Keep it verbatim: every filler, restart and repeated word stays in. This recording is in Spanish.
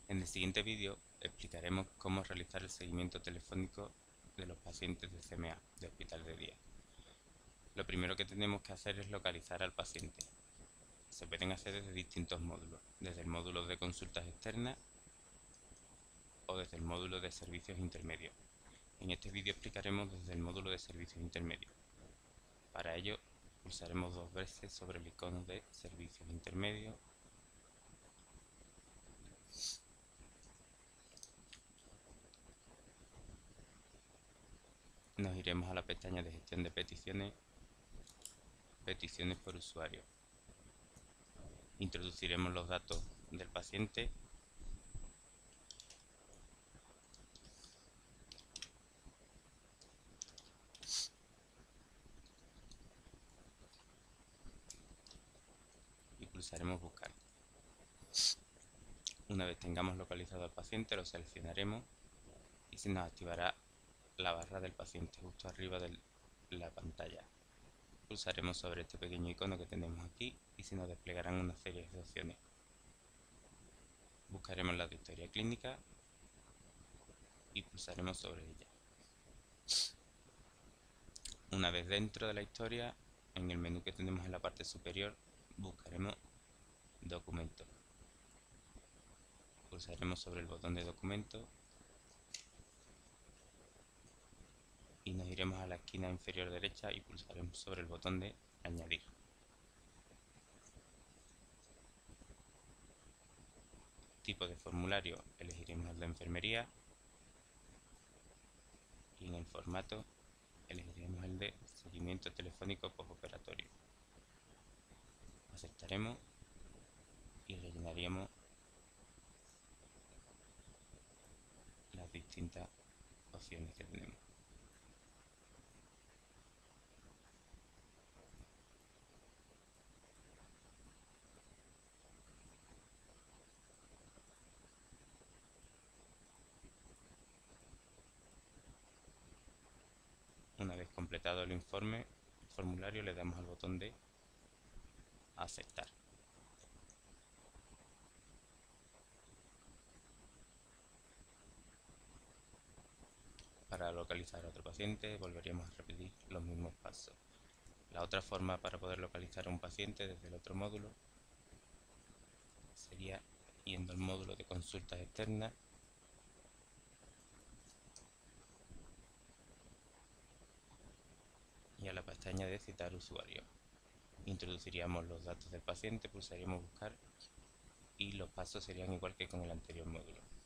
En el siguiente vídeo explicaremos cómo realizar el seguimiento telefónico de los pacientes de C M A, de hospital de día. Lo primero que tenemos que hacer es localizar al paciente. Se pueden hacer desde distintos módulos, desde el módulo de consultas externas o desde el módulo de servicios intermedios. En este vídeo explicaremos desde el módulo de servicios intermedios. Para ello, pulsaremos dos veces sobre el icono de servicios intermedios. Nos iremos a la pestaña de gestión de peticiones, peticiones por usuario. Introduciremos los datos del paciente y pulsaremos buscar. Una vez tengamos localizado al paciente, lo seleccionaremos y se nos activará la barra del paciente justo arriba de la pantalla. Pulsaremos sobre este pequeño icono que tenemos aquí y se nos desplegarán una serie de opciones. Buscaremos la de historia clínica y pulsaremos sobre ella. Una vez dentro de la historia, en el menú que tenemos en la parte superior, buscaremos documentos. Pulsaremos sobre el botón de documento y nos iremos a la esquina inferior derecha y pulsaremos sobre el botón de añadir. Tipo de formulario, elegiremos el de enfermería y en el formato elegiremos el de seguimiento telefónico postoperatorio. Aceptaremos y rellenaríamos las distintas opciones que tenemos. Una vez completado el informe, el formulario, le damos al botón de aceptar. Para localizar a otro paciente volveríamos a repetir los mismos pasos. La otra forma para poder localizar a un paciente desde el otro módulo sería yendo al módulo de consultas externas y a la pestaña de citar usuario. Introduciríamos los datos del paciente, pulsaríamos buscar y los pasos serían igual que con el anterior módulo.